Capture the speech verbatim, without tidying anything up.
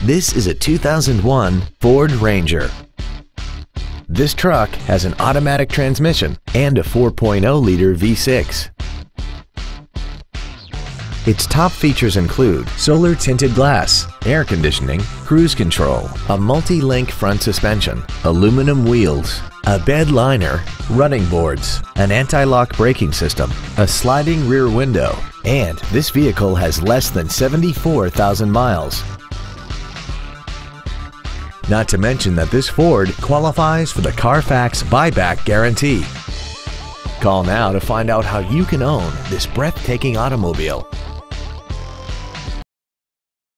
This is a two thousand one Ford Ranger. This truck has an automatic transmission and a four point oh liter V six. Its top features include solar tinted glass, air conditioning, cruise control, a multi-link front suspension, aluminum wheels, a bed liner, running boards, an anti-lock braking system, a sliding rear window, and this vehicle has less than seventy-four thousand miles. Not to mention that this Ford qualifies for the Carfax buyback guarantee. Call now to find out how you can own this breathtaking automobile.